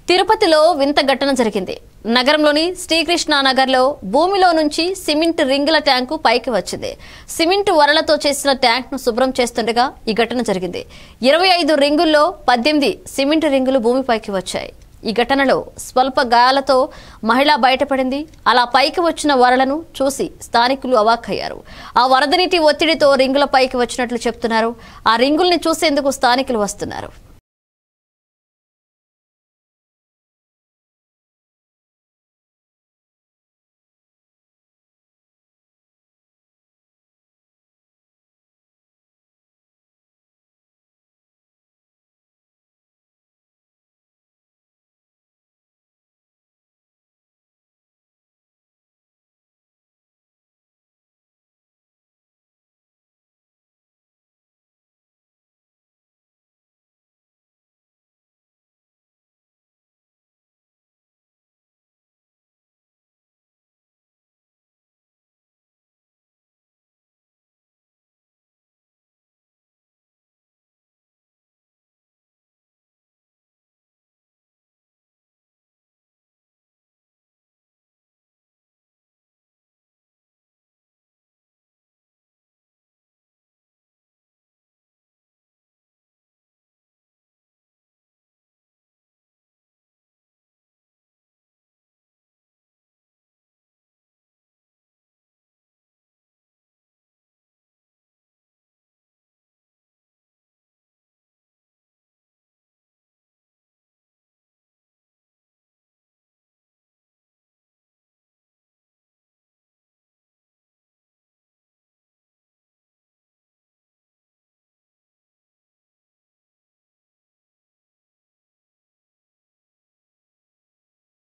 తిరుపతిలో వింత ఘటన జరిగింది. నగరంలోని శ్రీకృష్ణ నగర్లో భూమిలో నుంచి సిమెంట్ రింగుల ట్యాంకు పైకి వచ్చింది. సిమెంట్ వరలతో చేసిన ట్యాంక్ను శుభ్రం చేస్తుండగా ఈ ఘటన జరిగింది. 25 రింగుల్లో 18 సిమెంట్ రింగులు భూమిపైకి వచ్చాయి. ఈ ఘటనలో స్వల్ప గాయాలతో మహిళ బయటపడింది. అలా పైకి వచ్చిన వరలను చూసి స్థానికులు అవాక్కయ్యారు. ఆ వరద నీటి ఒత్తిడితో రింగుల పైకి వచ్చినట్లు చెప్తున్నారు. ఆ రింగుల్ని చూసేందుకు స్థానికులు వస్తున్నారు.